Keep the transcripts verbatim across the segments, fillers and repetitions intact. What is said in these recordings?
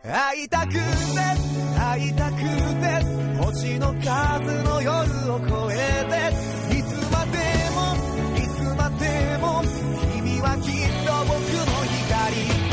会いたくて会いたくて星の数の夜を越えていつまでもいつまでも君はきっと僕の光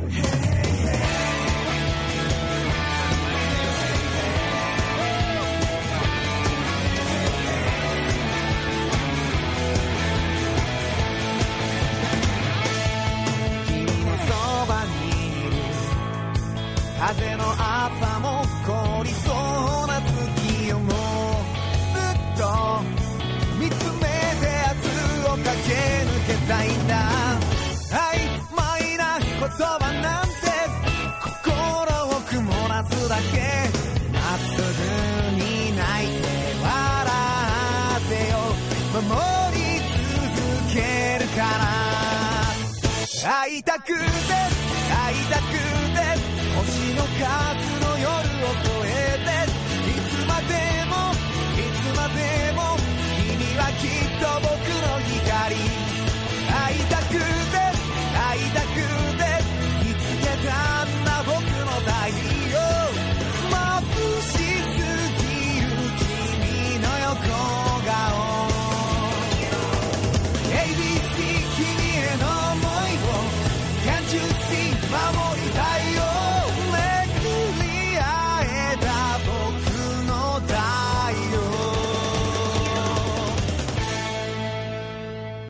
風の朝も凍りそうな月をもうずっと見つめて明日を駆け抜けたいんだ曖昧な言葉なんて心を曇らすだけまっすぐに泣いて笑ってよ守り続けるから会いたくて会いたくて星の数の夜を越えていつまでもいつまでも君はきっと僕の光会いたく